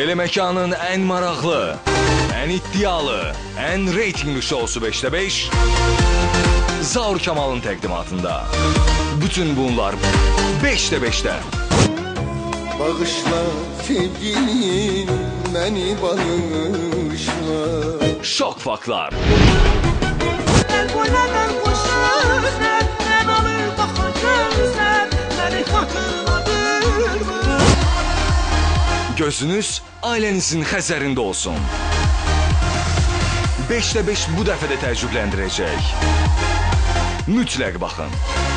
Telemekanın ən maraqlı, ən iddialı, ən reytingli şousu 5'te 5 Zaur Kamal'ın təqdimatında. Bütün bunlar 5'te 5'te. Bağışla sevgilim, beni bağışla. Şok faktlar. Gözünüz ailənizin xəzərində olsun. 5'te 5 bu dəfə də təəccübləndirəcək. Mütləq baxın.